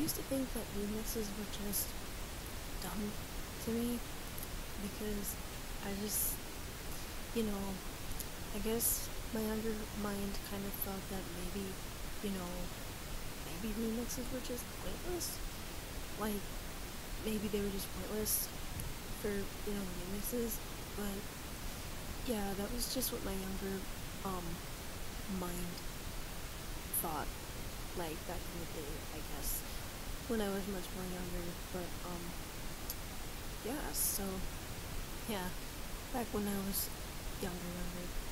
used to think that remixes were just dumb to me because I just, you know, I guess my younger mind kind of thought that maybe, you know, maybe remixes were just pointless. Like, maybe they were just pointless for, remixes. But yeah, that was just what my younger mind thought, like back in the day, I guess, when I was much more younger. But yeah, so yeah, back when I was younger, younger.